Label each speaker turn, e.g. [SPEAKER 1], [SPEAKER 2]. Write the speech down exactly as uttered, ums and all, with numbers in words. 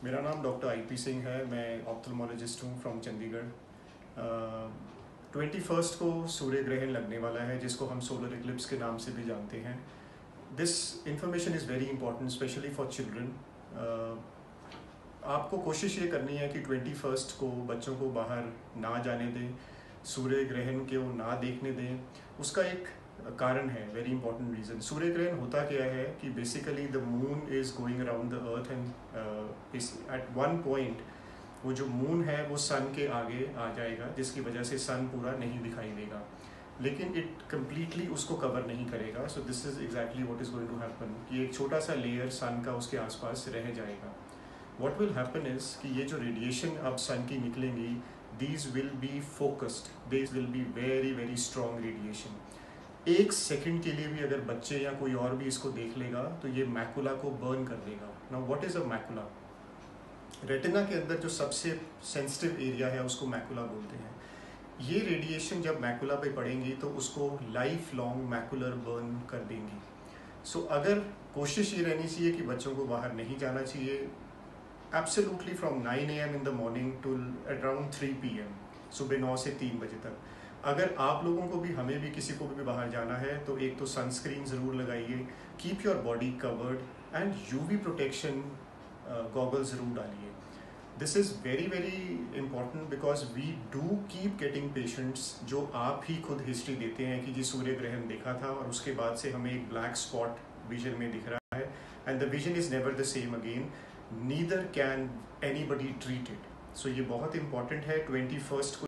[SPEAKER 1] मेरा नाम doctor I P Singh है। मैं ऑप्थल्मोलॉजिस्ट हूँ फ्रॉम चंडीगढ़। ट्वेंटी फर्स्ट को सूर्य ग्रहण लगने वाला है, जिसको हम सोलर इक्लिप्स के नाम से भी जानते हैं। This information is very important specially for children. आपको कोशिश ये करनी है कि ट्वेंटी फर्स्ट को बच्चों को बाहर ना जाने दें, सूर्य ग्रहण को ना देखने दें। उसका एक कारण है, वेरी इंपॉर्टेंट रीज़न। सूर्य ग्रहण होता क्या है कि basically the moon is going around the earth and at one point वो जो मून है वो सन के आगे आ जाएगा, जिसकी वजह से सन पूरा नहीं दिखाई देगा, लेकिन इट कम्प्लीटली उसको कवर नहीं करेगा। So this is exactly what is going to happen कि एक छोटा सा लेयर सन का उसके आसपास रह जाएगा। व्हाट विल हैपन इज़ कि ये जो रेडिएशन अब सन की निकलेंगी, these will be focused, these will be very very strong radiation. एक सेकंड के लिए भी अगर बच्चे या कोई और भी इसको देख लेगा तो ये मैकुला को बर्न कर देगा। Now what is a macula? Retina के अंदर जो सबसे सेंसिटिव एरिया है उसको मैकुला बोलते हैं। ये रेडिएशन जब मैकुला पे पड़ेंगी तो उसको लाइफ लॉन्ग मैकुलर बर्न कर देंगी। सो so, अगर कोशिश ये रहनी चाहिए कि बच्चों को बाहर नहीं जाना चाहिए, absolutely from nine A M in the morning to around three P M, सुबह नौ से तीन बजे तक। अगर आप लोगों को भी, हमें भी, किसी को भी बाहर जाना है तो एक तो सनस्क्रीन ज़रूर लगाइए, keep your body covered and UV protection goggle ज़रूर डालिए। This is very very important because we do keep getting patients जो आप ही खुद हिस्ट्री देते हैं कि जी सूर्य ग्रहण देखा था और उसके बाद से हमें एक ब्लैक स्पॉट विजन में दिख रहा है and the vision is never the same again, neither can anybody treat it. So ये बहुत इंपॉर्टेंट है। ट्वेंटी फर्स्ट को